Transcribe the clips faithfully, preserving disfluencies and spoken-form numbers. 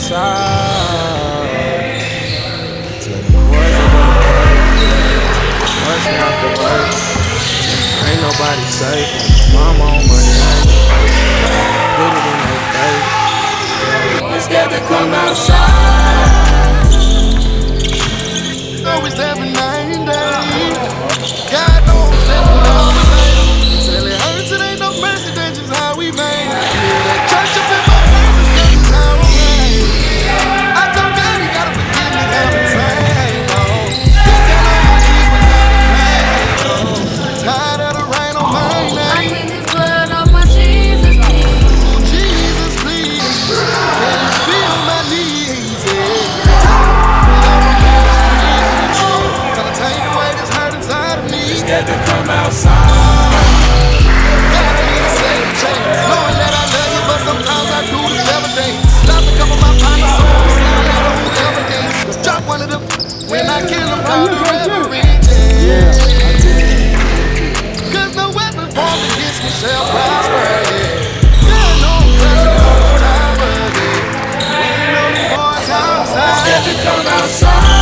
outside. Tell the boys I'm gonna work. Boys out the work. Ain't nobody safe. Mama on my neck. Put it in their face. It's got to come outside. Always every night and day. God knows that we always hate. Till it hurts, it ain't no mercy, that's just how we made. That church up in my face, that's just how we made. I told God he gotta forgive me every time. Oh, he got all my keys without a pain. Oh, tired of the rain on my name. I clean this blood off my Jesus, please. Oh, Jesus, please. Can you feel my needs? Yeah. Got to come outside. God, I need a second chance. Knowing that I love you, but sometimes I do this every day. Stop a couple of my partners, so I'm slowing out on the every day. Drop one of them when I kill them, call the reverend. Yeah. Cause no weapon formed against me shall prosper. Yeah, no pressure, no time, but yeah. Ain't no boys outside. It's got to come outside.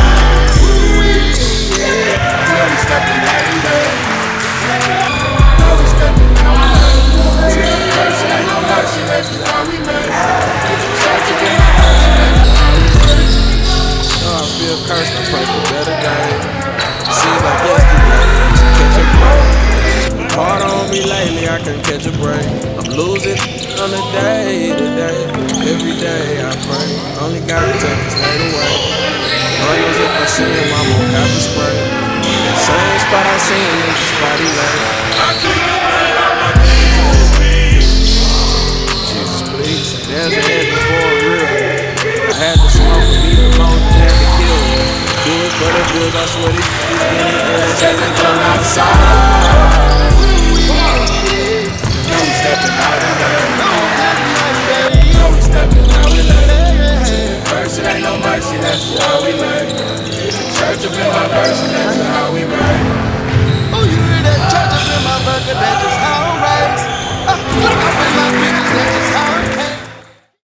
Stepping out in there. No, we stepping out in there. Mercy, ain't no mercy, that's just how we made. Try to get my mercy, that's just how we made. No, I feel cursed, I pray for better days. Seems like yesterday, catch a break. Hard on me lately, I can't catch a break. I'm losing on a day to day. Every day I pray. Only gotta take this night away. I know if I see him, I'm gonna have to spray. Same spot I seen him in this body like I keep this man on my knees, please. Jesus, please. There's a head before real. I had to smoke and be the most had to kill. Do it for the bills, I swear these niggas getting ill. It's had to come outside. No, we stepping out in there. No, we stepping out in there. Mercy, ain't no mercy, that's just how we made. Church up in my verse, and that's how we ride. Oh, you hear that church up in my burger, that's just how